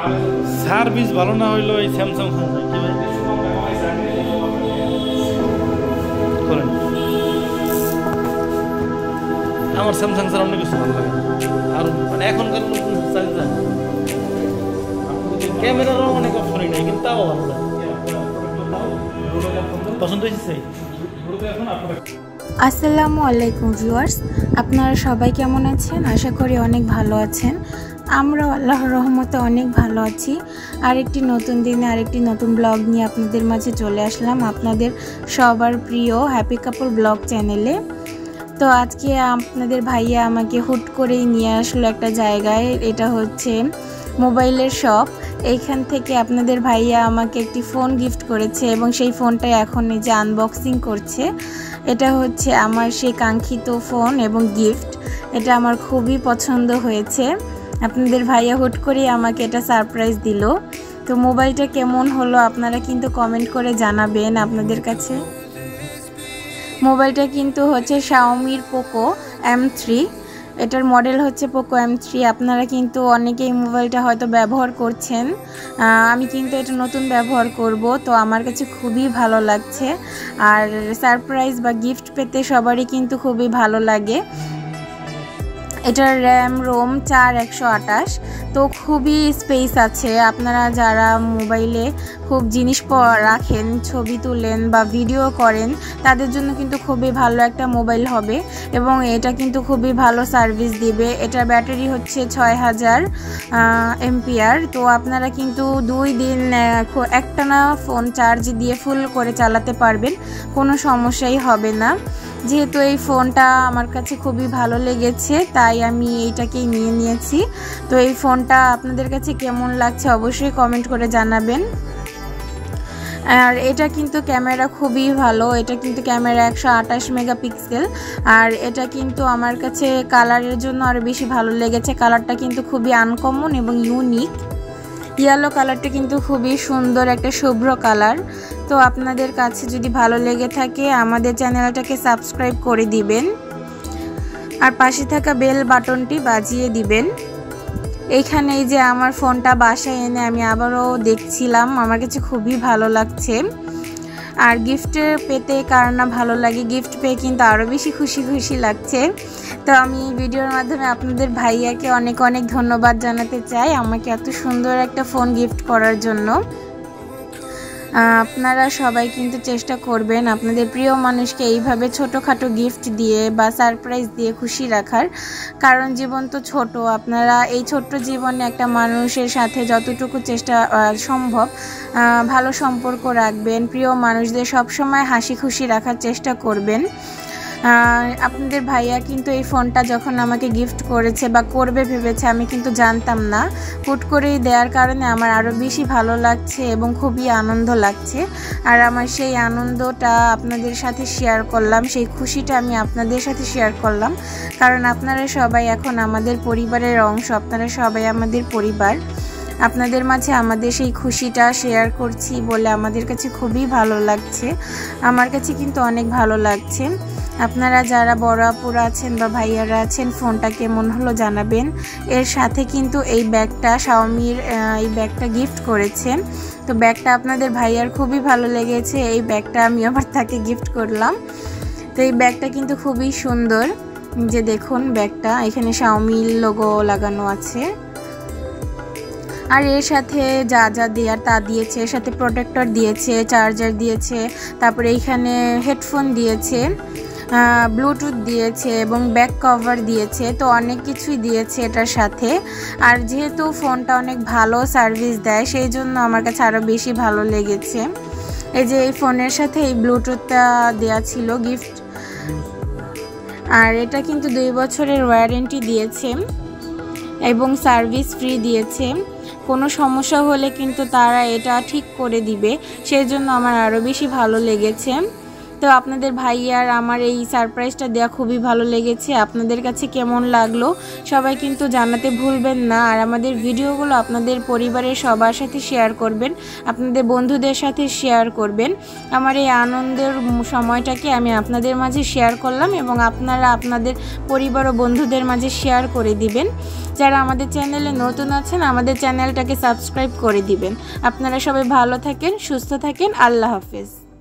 Service ভালো না হইলো এই স্যামসাং ফোন কি ভাই করেন আমার স্যামসাং ছাড়া অন্য কিছু ভালো লাগে আর মানে এখনকার ক্যামেরারও অনেক অপশনই নাই কিন্তু তাও ভালো লাগে পছন্দ হয়েছে। আসসালামু আলাইকুম ভিউয়ার্স, আপনারা সবাই কেমন আছেন? আশা করি অনেক ভালো আছেন। আমরা আল্লাহর রহমতে অনেক ভালো আছি। আরেকটি নতুন দিনে আরেকটি নতুন ব্লগ নিয়ে আপনাদের মাঝে চলে আসলাম, আপনাদের সবার প্রিয় হ্যাপি কাপল ব্লগ চ্যানেলে। তো আজকে আপনাদের ভাইয়া আমাকে হুট করেই নিয়ে আসলো একটা জায়গায়, এটা হচ্ছে মোবাইলের শপ। এইখান থেকে আপনাদের ভাইয়া আমাকে একটি ফোন গিফট করেছে এবং সেই ফোনটাই এখন এই যে আনবক্সিং করছে। এটা হচ্ছে আমার সেই কাঙ্ক্ষিত ফোন এবং গিফট। এটা আমার খুবই পছন্দ হয়েছে। আপনাদের ভাইয়া হুট করে আমাকে এটা সারপ্রাইজ দিল। তো মোবাইলটা কেমন হলো আপনারা কিন্তু কমেন্ট করে জানাবেন আপনাদের কাছে। মোবাইলটা কিন্তু হচ্ছে শাওমির পোকো M3, এটার মডেল হচ্ছে পোকো M3। আপনারা কিন্তু অনেকেই মোবাইলটা হয়তো ব্যবহার করছেন, আমি কিন্তু এটা নতুন ব্যবহার করব। তো আমার কাছে খুবই ভালো লাগছে। আর সারপ্রাইজ বা গিফট পেতে সবারই কিন্তু খুবই ভালো লাগে। এটার র্যাম রোম 4128, তো খুবই স্পেস আছে। আপনারা যারা মোবাইলে খুব জিনিস রাখেন, ছবি তুলেন বা ভিডিও করেন, তাদের জন্য কিন্তু খুবই ভালো একটা মোবাইল হবে এবং এটা কিন্তু খুবই ভালো সার্ভিস দিবে। এটার ব্যাটারি হচ্ছে 6000 এমপিআর। তো আপনারা কিন্তু 2 দিন একটানা ফোন চার্জ দিয়ে ফুল করে চালাতে পারবেন, কোনো সমস্যাই হবে না। যেহেতু এই ফোনটা আমার কাছে খুবই ভালো লেগেছে তাই আমি এইটাকেই নিয়ে নিয়েছি। তো এই ফোনটা আপনাদের কাছে কেমন লাগছে অবশ্যই কমেন্ট করে জানাবেন। আর এটা কিন্তু ক্যামেরা খুবই ভালো, এটা কিন্তু ক্যামেরা 128 মেগাপিক্সেল। আর এটা কিন্তু আমার কাছে কালারের জন্য আরও বেশি ভালো লেগেছে। কালারটা কিন্তু খুবই আনকমন এবং ইউনিক। ইয়েলো কালারটা কিন্তু খুবই সুন্দর, একটা শুভ্র কালার। তো আপনাদের কাছে যদি ভালো লেগে থাকে আমাদের চ্যানেলটাকে সাবস্ক্রাইব করে দিবেন আর পাশে থাকা বেল বাটনটি বাজিয়ে দিবেন। এইখানে এই যে আমার ফোনটা বাসায় এনে আমি আবারও দেখছিলাম, আমার কাছে খুবই ভালো লাগছে। আর গিফট পেতে কার না ভালো লাগে, গিফট পেয়ে কিন্তু আরও বেশি খুশি লাগছে। তো আমি ভিডিওর মাধ্যমে আপনাদের ভাইয়াকে অনেক অনেক ধন্যবাদ জানাতে চাই আমাকে এত সুন্দর একটা ফোন গিফট করার জন্য। আপনারা সবাই কিন্তু চেষ্টা করবেন আপনাদের প্রিয় মানুষকে এইভাবে ছোটোখাটো গিফট দিয়ে বা সারপ্রাইজ দিয়ে খুশি রাখার, কারণ জীবন তো ছোট। আপনারা এই ছোট্ট জীবনে একটা মানুষের সাথে যতটুকু চেষ্টা সম্ভব ভালো সম্পর্ক রাখবেন, প্রিয় মানুষদের সবসময় হাসি খুশি রাখার চেষ্টা করবেন। আপনাদের ভাইয়া কিন্তু এই ফোনটা যখন আমাকে গিফট করেছে বা করবে ভেবেছে, আমি কিন্তু জানতাম না। হুট করেই দেওয়ার কারণে আমার আরও বেশি ভালো লাগছে এবং খুবই আনন্দ লাগছে। আর আমার সেই আনন্দটা আপনাদের সাথে শেয়ার করলাম, সেই খুশিটা আমি আপনাদের সাথে শেয়ার করলাম, কারণ আপনারা সবাই এখন আমাদের পরিবারের অংশ, আপনারা সবাই আমাদের পরিবার। আপনাদের মাঝে আমাদের সেই খুশিটা শেয়ার করছি বলে আমাদের কাছে খুবই ভালো লাগছে। আমার কাছে কিন্তু অনেক ভালো লাগছে। আপনারা যারা বড় আপুরা আছেন বা ভাইয়ারা আছেন, ফোনটা কেমন হলো জানাবেন। এর সাথে কিন্তু এই ব্যাগটা, শাওমির এই ব্যাগটা গিফট করেছেন। তো ব্যাগটা আপনাদের ভাইয়ার খুবই ভালো লেগেছে, এই ব্যাগটা আমি আবার তাকে গিফট করলাম। তো এই ব্যাগটা কিন্তু খুবই সুন্দর, যে দেখুন ব্যাগটা, এখানে শাওমির লোগো লাগানো আছে। আর এর সাথে যা যা দেওয়ার তা দিয়েছে, এর সাথে প্রোটেক্টর দিয়েছে, চার্জার দিয়েছে, তারপরে এইখানে হেডফোন দিয়েছে, ব্লুটুথ দিয়েছে এবং ব্যাক কভার দিয়েছে। তো অনেক কিছুই দিয়েছে এটার সাথে। আর যেহেতু ফোনটা অনেক ভালো সার্ভিস দেয়, সেই জন্য আমার কাছে আরও বেশি ভালো লেগেছে। এই যে এই ফোনের সাথে এই ব্লুটুথটা দেওয়া ছিল গিফট। আর এটা কিন্তু 2 বছরের ওয়ারেন্টি দিয়েছে এবং সার্ভিস ফ্রি দিয়েছে। কোনো সমস্যা হলে কিন্তু তারা এটা ঠিক করে দিবে, সেই জন্য আমার আরও বেশি ভালো লেগেছে। তো আপনাদের ভাইয়ার আমার এই সারপ্রাইজটা দেওয়া খুবই ভালো লেগেছে। আপনাদের কাছে কেমন লাগলো সবাই কিন্তু জানাতে ভুলবেন না। আর আমাদের ভিডিওগুলো আপনাদের পরিবারের সবার সাথে শেয়ার করবেন, আপনাদের বন্ধুদের সাথে শেয়ার করবেন। আমার এই আনন্দের সময়টাকে আমি আপনাদের মাঝে শেয়ার করলাম এবং আপনারা আপনাদের পরিবার ও বন্ধুদের মাঝে শেয়ার করে দিবেন। যারা আমাদের চ্যানেলে নতুন আছেন আমাদের চ্যানেলটাকে সাবস্ক্রাইব করে দিবেন। আপনারা সবাই ভালো থাকেন, সুস্থ থাকেন। আল্লাহ হাফেজ।